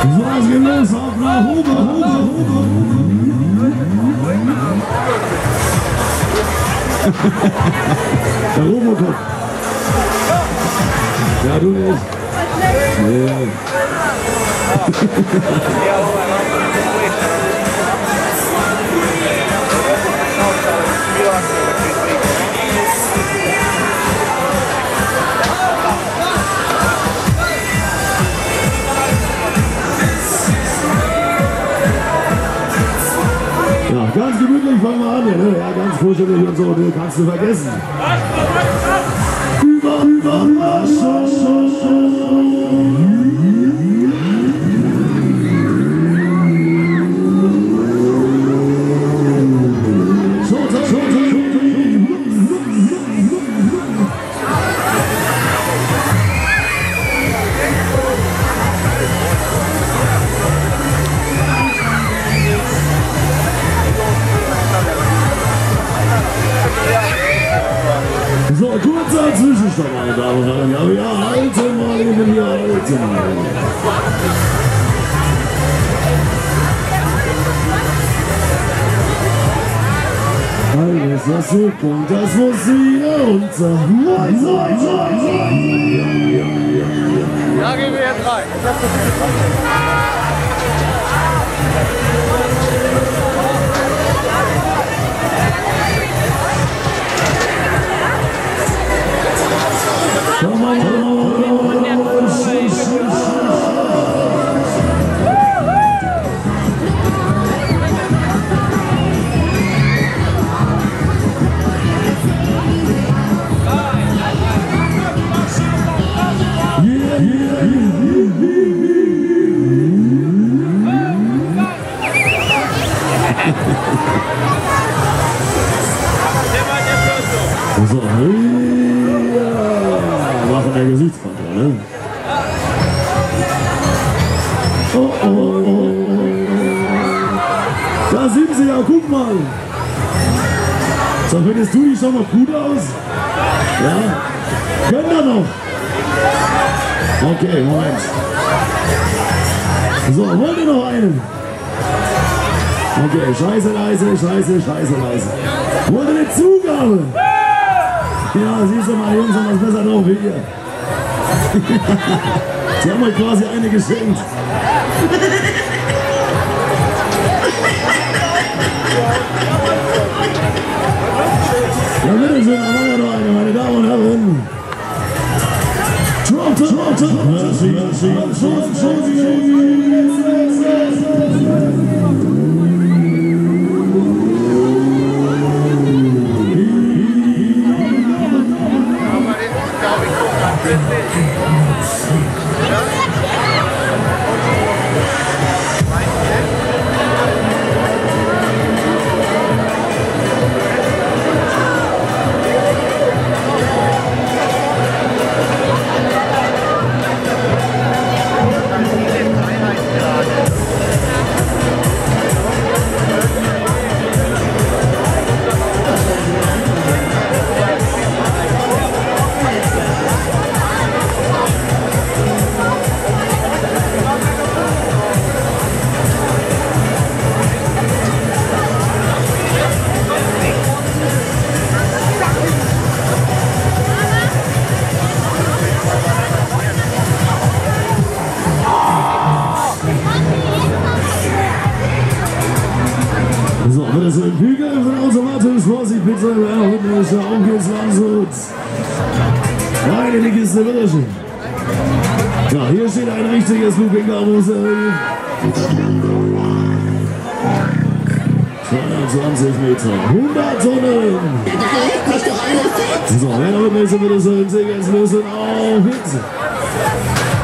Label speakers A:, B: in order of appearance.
A: So, es geht los, auf nach Huber. Der Robocop. Ja, du nicht. Nee. Ja, ganz gemütlich fangen wir an hier, ne? Ja, ganz kuschelig und so, ne? Kannst du vergessen. So, kurzer Zwischenstopp, meine Damen und Herren. Ja, wir halten mal eben hier, halten mal. Alles, was so kommt, das muss wieder runter.
B: Ja, gehen wir jetzt rein.
A: So, ja, machen der Gesichtskontrolle. Oh. Da sind sie ja, guck mal. So, findest du die schon mal gut aus? Ja? Könnt ihr noch? Okay, Moment. So, wollt ihr noch einen? Okay, scheiße leise. Wollt ihr eine Zugabe? Ja, siehst du mal, Jungs haben was besser drauf wie ihr. Sie haben euch quasi eine geschenkt. Ja, bitteschön, dann machen wir noch eine, meine Damen und Herren. So, wird das ein Kügel von automatisch Vorsicht, Pizza, Hüttenrischer, auf geht's Landshut. Rein in die Kiste, bitteschön. Ja, hier steht ein richtiges Looping-Karussell. 220 Meter, 100 Tonnen. So, wer noch mit bitte schön, Segels lösen auf, Hitze.